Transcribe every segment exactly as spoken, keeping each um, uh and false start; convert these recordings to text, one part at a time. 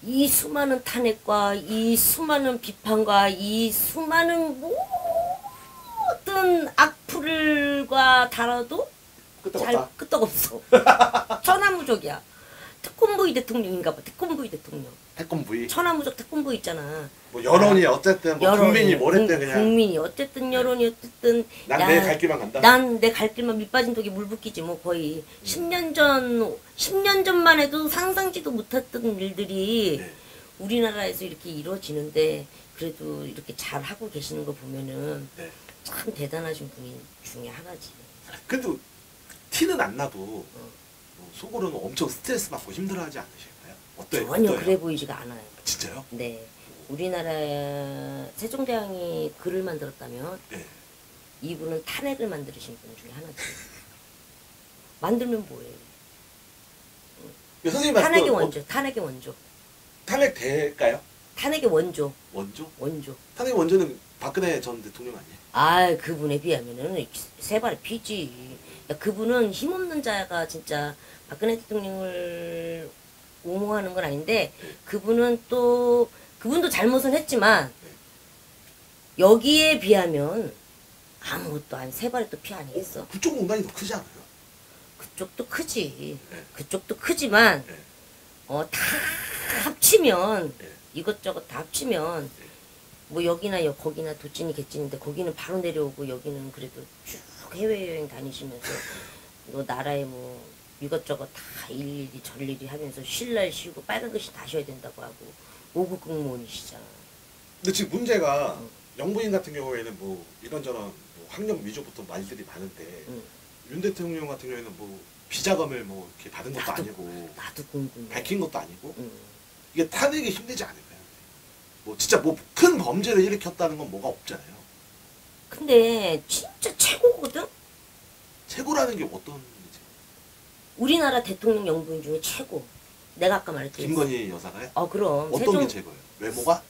이 수많은 탄핵과 이 수많은 비판과 이 수많은 모든 악플과 달아도 잘 끄떡없다. 끄떡없어. 천하무적이야. 특권부의 대통령인가 봐. 특권부의 대통령. 태권부이. 천하무적 특권부 있잖아. 뭐 여론이 어쨌든 뭐 여론이, 국민이 뭐랬든 국- 그냥 국민이 어쨌든 여론이 어쨌든 난 내 갈 길만 간다. 난 내 갈 길만 밑빠진 독에 물 붓기지 뭐 거의 음. 십 년 전 십 년 전만 해도 상상지도 못했던 일들이 네. 우리나라에서 이렇게 이루어지는데 그래도 이렇게 잘 하고 계시는 거 보면은 네. 참 대단하신 분이 중에 하나지. 근데 티는 안 나도 어. 뭐 속으로는 엄청 스트레스 받고 힘들어하지 않으실까요? 어때요? 전혀 어때요? 그래 보이지가 않아요. 진짜요? 네. 우리나라 세종대왕이 글을 만들었다면 네. 이분은 탄핵을 만드신 분 중에 하나지. 만들면 뭐예요? 선생님 탄핵의 말씀 원조, 탄핵의 원조. 탄핵 될까요? 탄핵의 원조, 원조? 원조. 탄핵 원조는 박근혜 전 대통령 아니에요? 아, 그분에 비하면은 세 발의 피지. 야, 그분은 힘없는 자가 진짜 박근혜 대통령을 옹호하는 건 아닌데 그분은 또 그분도 잘못은 했지만 여기에 비하면 아무것도 아닌 세 발의 또 피 아니겠어. 그쪽 공간이 더 크지 않아요? 그쪽도 크지. 네. 그쪽도 크지만 네. 어, 다 합치면 네. 이것저것 다 합치면 뭐 여기나 여 거기나 도찐이 개찐인데 거기는 바로 내려오고 여기는 그래도 쭉 해외여행 다니시면서 뭐 나라에 뭐 이것저것 다 일일이 전일이 하면서 쉴 날 쉬고 빨간 글씨 다 쉬어야 된다고 하고 오급 공무원이시잖아. 근데 지금 문제가 응. 영부인 같은 경우에는 뭐 이런저런 뭐 학력 위조부터 말들이 많은데 응. 윤 대통령 같은 경우에는 뭐 비자금을 뭐 이렇게 받은 것도 나도, 아니고 나도 궁금해. 밝힌 것도 아니고 응. 이게 탄핵이 힘들지 않을까요? 뭐 진짜 뭐 큰 범죄를 일으켰다는 건 뭐가 없잖아요. 근데 진짜 최고거든? 최고라는 게 어떤 일이지? 우리나라 대통령 영부인 중에 최고. 내가 아까 말했듯이. 김건희 여사가요? 어 그럼 어떤 세종, 게 최고예요? 외모가?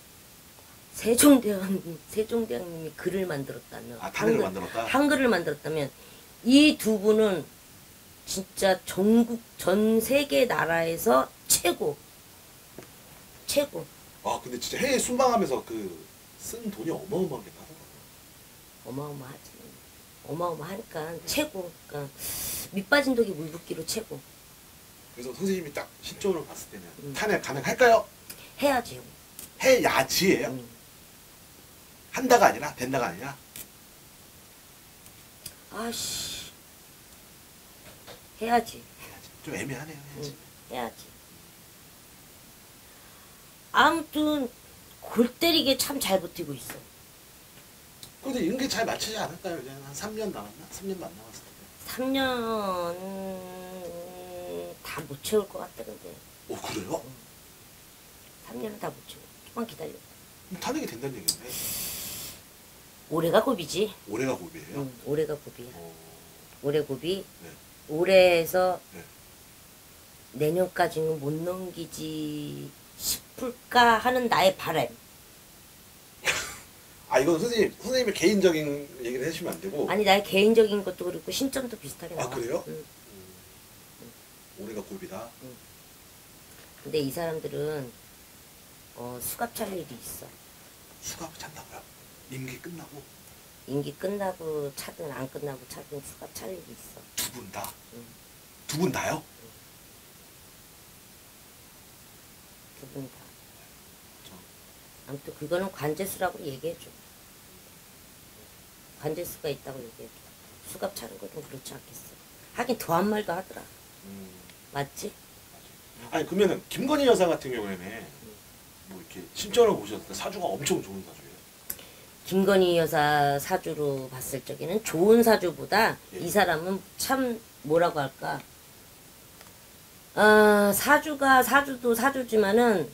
세종대왕 세종대왕님이 글을 만들었다면 아 탄핵을 한글, 만들었다? 한글을 만들었다면 이 두 분은 진짜 전국 전 세계 나라에서 최고 최고. 아 근데 진짜 해외 순방하면서 그 쓴 돈이 어마어마하게 나더라고요. 어마어마하지. 어마어마하니까 최고. 그러니까 밑빠진 독이 물 붓기로 최고. 그래서 선생님이 딱 신점으로 봤을 때는 음. 탄핵 가능할까요? 해야지. 해야지예요. 음. 한다가 아니라 된다가 아니라 아씨. 해야지. 해야지. 좀 애매하네요. 해야지. 응, 해야지. 아무튼 골 때리게 참 잘 버티고 있어. 근데 이런 게 잘 맞추지 않을까요? 이제 한 삼 년 남았나? 삼 년도 안 남았을 텐데. 삼 년 다 못 채울 것 같다 근데. 오 그래요? 삼 년은 다 못 채워. 조금만 기다려. 그럼 탄핵이 된다는 얘기인데 올해가 고비지. 올해가 고비예요? 응, 올해가 고비야. 어... 올해 고비. 네. 올해에서 네. 내년까지는 못 넘기지 싶을까 하는 나의 바람. 아 이건 선생님 선생님의 개인적인 얘기를 해주시면 안 되고. 아니 나의 개인적인 것도 그렇고 신점도 비슷하게 나와. 아 그래요? 응. 음, 올해가 고비다. 근데 이 사람들은 어, 수갑 찰 일이 있어. 수갑 찬다고요? 임기 끝나고 임기 끝나고 차든 안 끝나고 차든 수갑 찰 일이 있어. 두 분 다? 응. 두 분 다요? 두 분 다. 저, 아무튼 그거는 관제수라고 얘기해줘. 관제수가 있다고 얘기해줘. 수갑 차는 건 좀 그렇지 않겠어. 하긴 더한 말도 하더라. 음, 맞지? 아니 그러면은 김건희 여사 같은 경우에는 뭐 이렇게 신청을 보셨을 때 사주가 엄청 좋은 사주예요. 김건희 여사 사주로 봤을 적에는 좋은 사주보다 예. 이 사람은 참 뭐라고 할까. 아, 사주가 사주도 사주지만은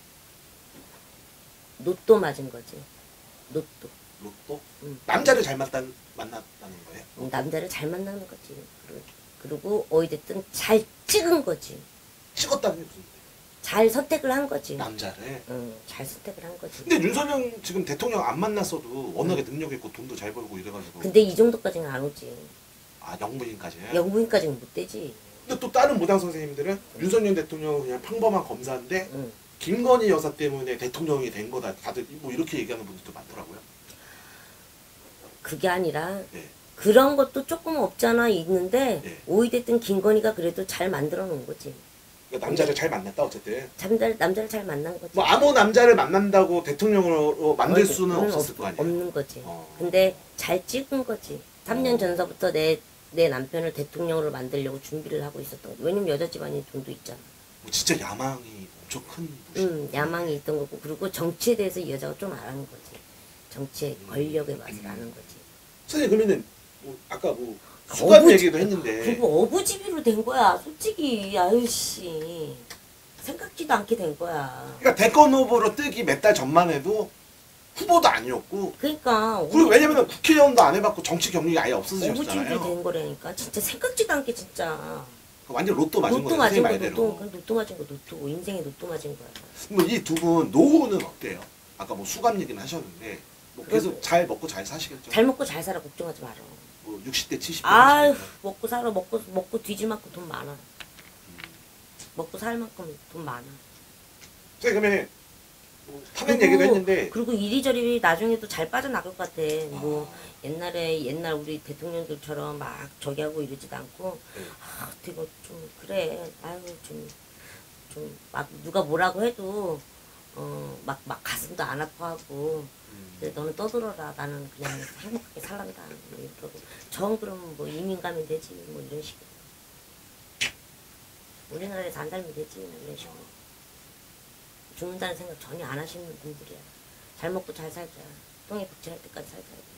로또 맞은 거지. 로또. 로또? 음. 남자를 잘 만났다는, 만났다는 거예요? 음, 남자를 잘 만나는 거지. 그리고- 그리고 어찌됐든 잘 찍은 거지. 찍었다는 게 무슨 말이에요? 잘 선택을 한 거지. 남자를? 응, 잘 선택을 한 거지. 근데 윤석열 지금 대통령 안 만났어도 워낙에 능력 있고 돈도 잘 벌고 이래가지고 근데 이 정도까지는 안 오지. 아 영부인까지? 영부인까지는 못 되지. 근데 또 다른 무당 선생님들은 윤석열 대통령은 그냥 평범한 검사인데 응. 김건희 여사 때문에 대통령이 된 거다. 다들 뭐 이렇게 얘기하는 분들도 많더라고요. 그게 아니라 예. 그런 것도 조금 없잖아 있는데 예. 오이됐든 김건희가 그래도 잘 만들어 놓은 거지. 그러니까 남자를 잘 만났다 어쨌든. 남자를, 남자를 잘 만난 거지. 뭐 아무 남자를 만난다고 대통령으로 만들 어, 수는 그건 없었을 없- 거 아니에요. 없는 거지. 어. 근데 잘 찍은 거지. 삼 년 어. 전서부터 내, 내 남편을 대통령으로 만들려고 준비를 하고 있었던 거지. 왜냐면 여자 집안이 돈도 있잖아. 뭐 진짜 야망이 엄청 큰 분이시네. 음, 야망이 있던 거고. 그리고 정치에 대해서 이 여자가 좀 아는 거지. 정치의 권력의 맛을 음. 아는 거지. 선생님 그러면은 뭐 아까 뭐 수감 어부지- 얘기도 했는데 그리고 어부지비로 된 거야. 솔직히 아유씨 생각지도 않게 된 거야. 그러니까 대권 후보로 뜨기 몇 달 전만 해도 후보도 아니었고 그러니까 그리고 왜냐면 국회의원도 안 해봤고 정치 경력이 아예 어부지비로 없으셨잖아요. 된 거라니까. 진짜 생각지도 않게 진짜. 완전 로또 맞은 로또 거예요. 맞은 선생님 거, 말대로. 로또, 그건 로또 맞은 거, 로또. 인생에 로또 맞은 거야. 이 두 분 노후는 어때요? 아까 뭐 수감 얘기는 하셨는데 뭐 계속 그래도- 잘 먹고 잘 사시겠죠? 잘 먹고 잘 살아. 걱정하지 마라. 뭐 육십 대 칠십 대 아유, 사시겠죠? 먹고 살아. 먹고, 먹고 뒤질 만큼 돈 많아. 음. 먹고 살 만큼 돈 많아. 선생님 그러면 뭐 타면 그리고- 얘기도 했는데 그리고 이리저리 나중에도 잘 빠져나갈 것 같아. 뭐, 아, 옛날에, 옛날 우리 대통령들처럼 막 저기 하고 이러지도 않고, 네. 아, 어떻게 좀, 그래. 아유, 좀, 좀, 막 누가 뭐라고 해도, 어, 막, 막 가슴도 안 아파하고, 음. 근데 너는 떠들어라. 나는 그냥 행복하게 살란다. 뭐 이러고. 정 그러면 뭐 이민 가면 되지. 뭐 이런 식으로. 우리나라에서 안 살면 되지. 뭐 이런 식으로. 죽는다는 생각 전혀 안 하시는 분들이야. 잘 먹고 잘 살자. 똥에 북칠할 때까지 살자.